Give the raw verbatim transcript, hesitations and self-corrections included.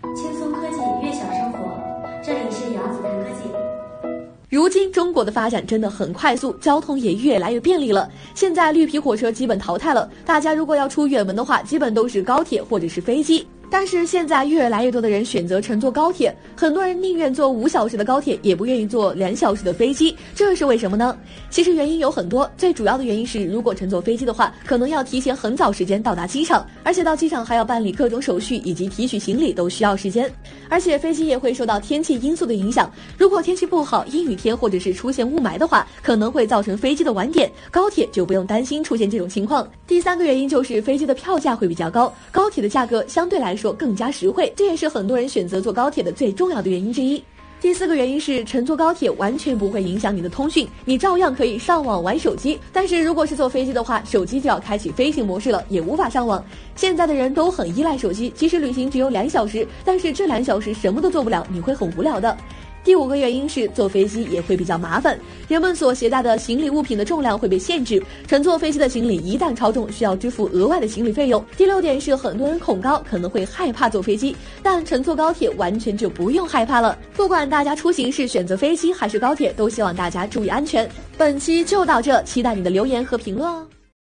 轻松科技，悦享生活。这里是杨子谈科技。 如今中国的发展真的很快速，交通也越来越便利了。现在绿皮火车基本淘汰了，大家如果要出远门的话，基本都是高铁或者是飞机。但是现在越来越多的人选择乘坐高铁，很多人宁愿坐五小时的高铁，也不愿意坐两小时的飞机，这是为什么呢？其实原因有很多，最主要的原因是，如果乘坐飞机的话，可能要提前很早时间到达机场，而且到机场还要办理各种手续以及提取行李都需要时间，而且飞机也会受到天气因素的影响，如果天气不好，阴雨天或者是出现雾霾的话，可能会造成飞机的晚点，高铁就不用担心出现这种情况。第三个原因就是飞机的票价会比较高，高铁的价格相对来说说更加实惠，这也是很多人选择坐高铁的最重要的原因之一。第四个原因是乘坐高铁完全不会影响你的通讯，你照样可以上网玩手机，但是如果是坐飞机的话，手机就要开启飞行模式了，也无法上网。现在的人都很依赖手机，即使旅行只有两小时，但是这两小时什么都做不了，你会很无聊的。第五个原因是坐飞机也会比较麻烦，人们所携带的行李物品的重量会被限制，乘坐飞机的行李一旦超重，需要支付额外的行李费用。第六点是很多人恐高，可能会害怕坐飞机，但乘坐高铁完全就不用害怕了。不管大家出行是选择飞机还是高铁，都希望大家注意安全。本期就到这，期待你的留言和评论哦。